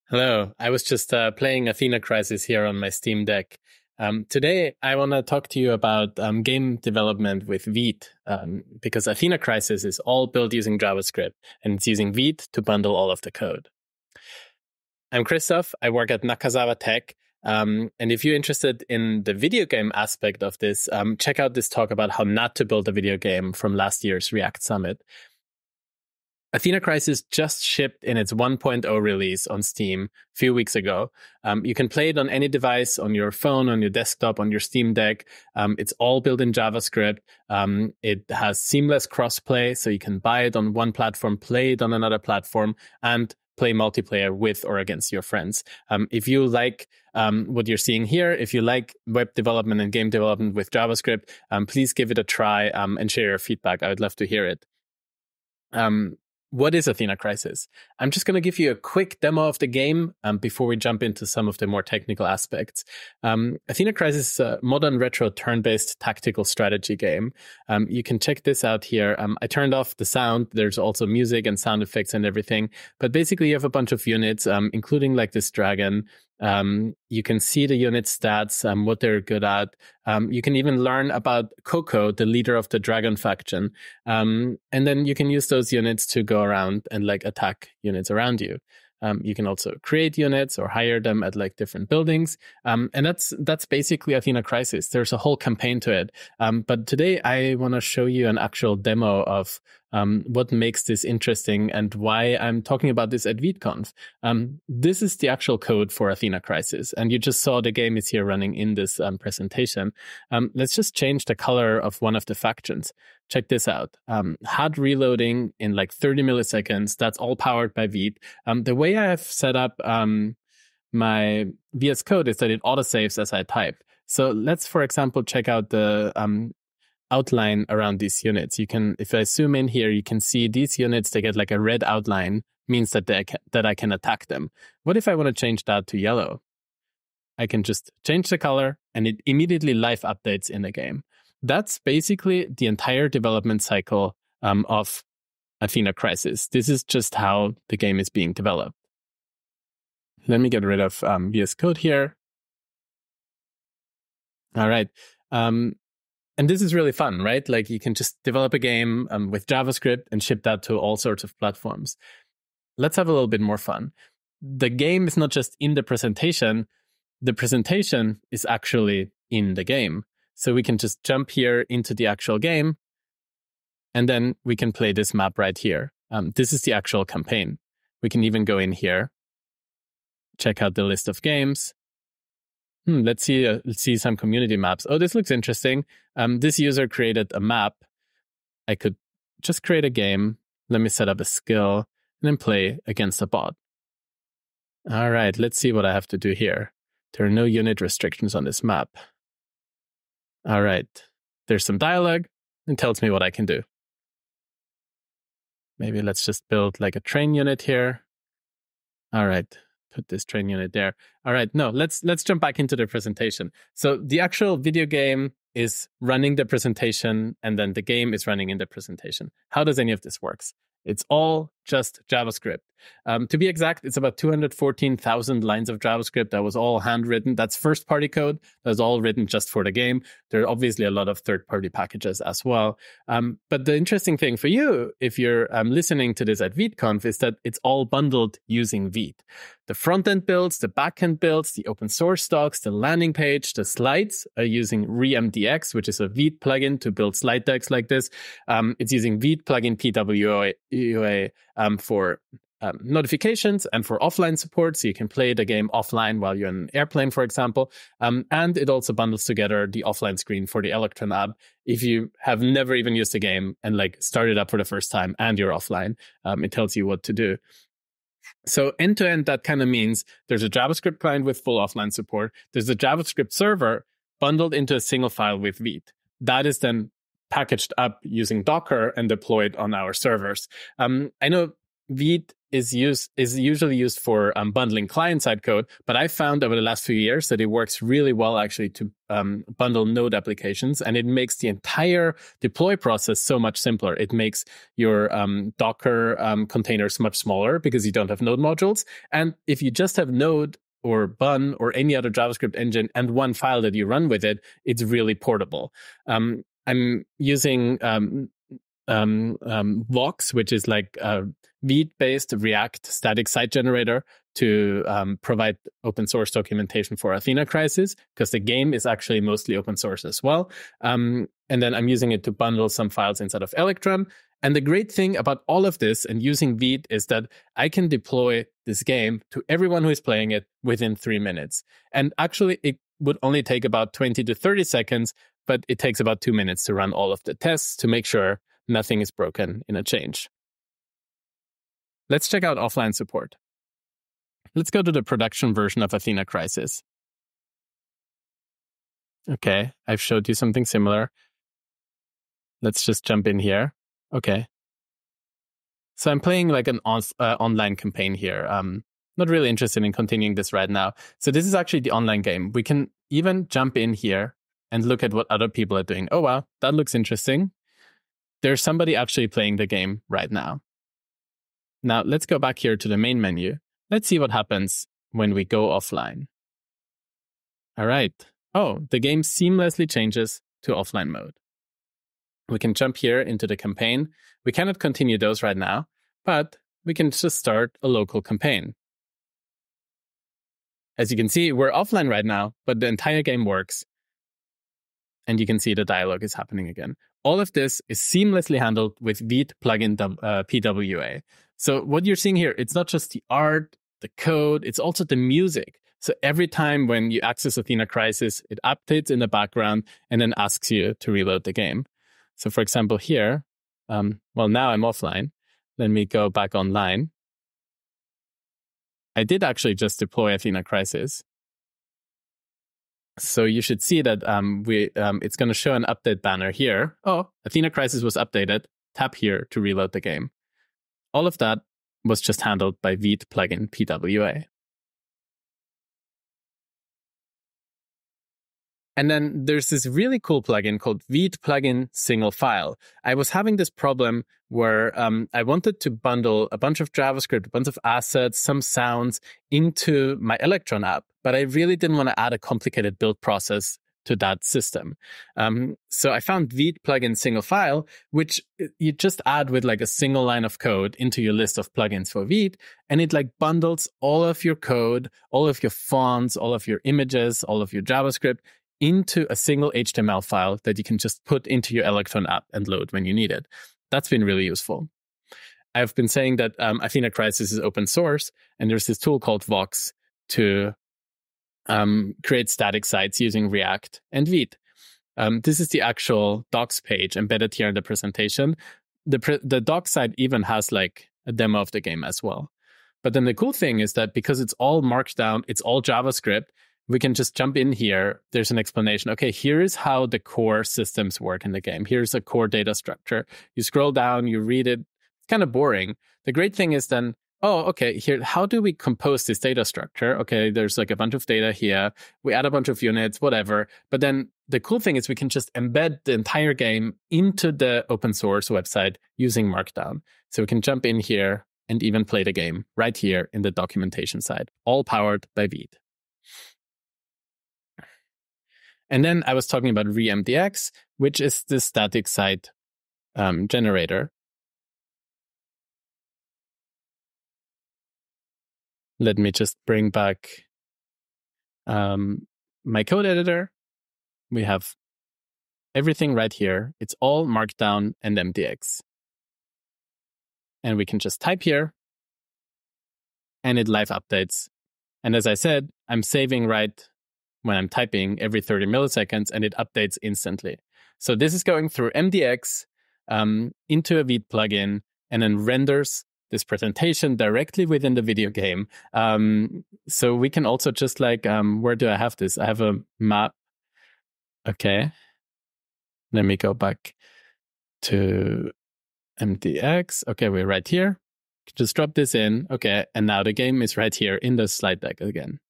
Hello, I was just playing Athena Crisis here on my Steam Deck. Today, I want to talk to you about game development with Vite, because Athena Crisis is all built using JavaScript, and it's using Vite to bundle all of the code. I'm Christoph. I work at Nakazawa Tech. And if you're interested in the video game aspect of this, check out this talk about how not to build a video game from last year's React Summit. Athena Crisis just shipped in its 1.0 release on Steam a few weeks ago. You can play it on any device, on your phone, on your desktop, on your Steam Deck. It's all built in JavaScript. It has seamless crossplay, so you can buy it on one platform, play it on another platform, and play multiplayer with or against your friends. If you like what you're seeing here, if you like web development and game development with JavaScript, please give it a try and share your feedback. I would love to hear it. What is Athena Crisis? I'm just going to give you a quick demo of the game before we jump into some of the more technical aspects. Athena Crisis is a modern retro turn-based tactical strategy game. You can check this out here. I turned off the sound. There's also music and sound effects and everything. But basically, you have a bunch of units, including like this dragon. You can see the unit stats, what they're good at. You can even learn about Coco, the leader of the dragon faction. And then you can use those units to go around and like attack units around you. You can also create units or hire them at like different buildings. And that's basically Athena Crisis. There's a whole campaign to it. But today I want to show you an actual demo of what makes this interesting and why I'm talking about this at ViteConf. This is the actual code for Athena Crisis. And you just saw the game is here running in this presentation. Let's just change the color of one of the factions. Check this out. Hard reloading in like 30 milliseconds. That's all powered by Vite. The way I have set up my VS Code is that it autosaves as I type. So let's, for example, check out the outline around these units. You can, if I zoom in here, you can see these units, they get like a red outline, means that I can attack them. What if I want to change that to yellow? I can just change the color and it immediately live updates in the game. That's basically the entire development cycle of Athena Crisis. This is just how the game is being developed. Let me get rid of VS Code here. All right. And this is really fun, right? Like you can just develop a game with JavaScript and ship that to all sorts of platforms. Let's have a little bit more fun. The game is not just in the presentation. The presentation is actually in the game. So we can just jump here into the actual game, and then we can play this map right here. This is the actual campaign. We can even go in here, check out the list of games. Let's see some community maps. Oh, this looks interesting. This user created a map. I could just create a game. Let me set up a skill and then play against a bot. All right, let's see what I have to do here. There are no unit restrictions on this map. All right, there's some dialogue and tells me what I can do. Maybe let's just build like a train unit here. All right, put this train unit there. All right, no, let's jump back into the presentation. So the actual video game is running the presentation, and then the game is running in the presentation. How does any of this work? It's all just JavaScript. To be exact, it's about 214,000 lines of JavaScript that was all handwritten. That's first-party code. That's all written just for the game. There are obviously a lot of third-party packages as well. But the interesting thing for you, if you're listening to this at ViteConf, is that it's all bundled using Vite. The front-end builds, the back-end builds, the open source docs, the landing page, the slides are using ReMDX, which is a Vite plugin to build slide decks like this. It's using Vite plugin PWA for notifications and for offline support, so you can play the game offline while you're in an airplane, for example. And it also bundles together the offline screen for the Electron app if you have never even used the game and like started up for the first time and you're offline. It tells you what to do. So end to end, that kind of means there's a JavaScript client with full offline support. There's a JavaScript server bundled into a single file with Vite. That is then packaged up using Docker and deployed on our servers. I know Vite is usually used for bundling client-side code, but I found over the last few years that it works really well actually to bundle Node applications, and it makes the entire deploy process so much simpler. It makes your Docker containers much smaller because you don't have Node modules, and if you just have Node or Bun or any other JavaScript engine and one file that you run with it, it's really portable. I'm using Vox, which is like a Vite-based React static site generator to provide open source documentation for Athena Crisis, because the game is actually mostly open source as well. And then I'm using it to bundle some files inside of Electrum. And the great thing about all of this and using Vite is that I can deploy this game to everyone who is playing it within 3 minutes. And actually, it would only take about 20 to 30 seconds, but it takes about 2 minutes to run all of the tests to make sure nothing is broken in a change. Let's check out offline support. Let's go to the production version of Athena Crisis. Okay, I've showed you something similar. Let's just jump in here. Okay. So I'm playing like an online campaign here. Not really interested in continuing this right now. So this is actually the online game. We can even jump in here and look at what other people are doing. Oh, wow, that looks interesting. There's somebody actually playing the game right now. Now, let's go back here to the main menu. Let's see what happens when we go offline. All right. Oh, the game seamlessly changes to offline mode. We can jump here into the campaign. We cannot continue those right now, but we can just start a local campaign. As you can see, we're offline right now, but the entire game works. And you can see the dialogue is happening again. All of this is seamlessly handled with Vite plugin PWA. So what you're seeing here, it's not just the art, the code, it's also the music. So every time when you access Athena Crisis, it updates in the background and then asks you to reload the game. So for example, here, now I'm offline. Let me go back online. I did actually just deploy Athena Crisis. So you should see that it's going to show an update banner here. Oh, Athena Crisis was updated. Tap here to reload the game. All of that was just handled by Vite plugin PWA. And then there's this really cool plugin called Vite plugin single file. I was having this problem where I wanted to bundle a bunch of JavaScript, a bunch of assets, some sounds into my Electron app, but I really didn't want to add a complicated build process to that system. So I found Vite plugin single file, which you just add with like a single line of code into your list of plugins for Vite, and it like bundles all of your code, all of your fonts, all of your images, all of your JavaScript into a single HTML file that you can just put into your Electron app and load when you need it. That's been really useful. I've been saying that Athena Crisis is open source, and there's this tool called Vox to create static sites using React and Vite. This is the actual docs page embedded here in the presentation. The docs site even has like a demo of the game as well. But then the cool thing is that because it's all Markdown, it's all JavaScript, we can just jump in here. There's an explanation. Okay, here is how the core systems work in the game. Here's a core data structure. You scroll down, you read it. It's kind of boring. The great thing is then, oh, okay, here, how do we compose this data structure? Okay, there's like a bunch of data here. We add a bunch of units, whatever. But then the cool thing is we can just embed the entire game into the open source website using Markdown. So we can jump in here and even play the game right here in the documentation side, all powered by Vite. And then I was talking about ReMDX, which is the static site generator. Let me just bring back my code editor. We have everything right here. It's all Markdown and MDX. And we can just type here, and it live updates. And as I said, I'm saving right when I'm typing every 30 milliseconds, and it updates instantly. So this is going through MDX into a Vite plugin, and then renders this presentation directly within the video game. So we can also just like, where do I have this? I have a map. Okay. Let me go back to MDX. Okay, we're right here. Just drop this in. Okay, and now the game is right here in the slide deck again.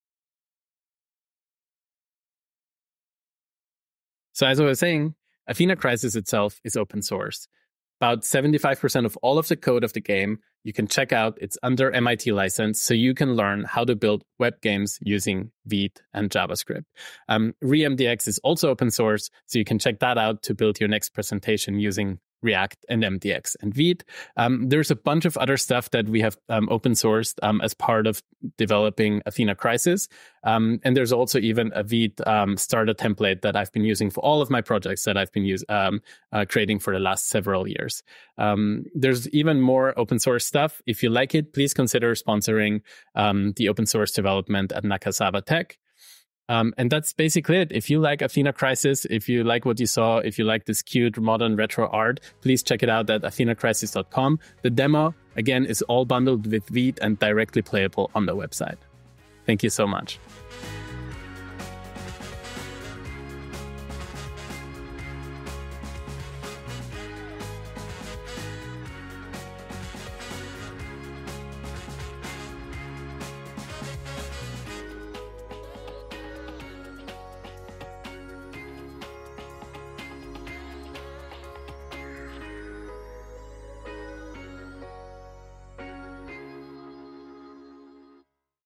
So as I was saying, Athena Crisis itself is open source. About 75% of all of the code of the game you can check out. It's under MIT license, so you can learn how to build web games using Vite and JavaScript. ReMDX is also open source, so you can check that out to build your next presentation using React and MDX and Vite. There's a bunch of other stuff that we have open sourced as part of developing Athena Crisis. And there's also even a Vite starter template that I've been using for all of my projects that I've been creating for the last several years. There's even more open source stuff. If you like it, please consider sponsoring the open source development at Nakazawa Tech. And that's basically it. If you like Athena Crisis, if you like what you saw, if you like this cute modern retro art, please check it out at athenacrisis.com. The demo, again, is all bundled with Vite and directly playable on the website. Thank you so much.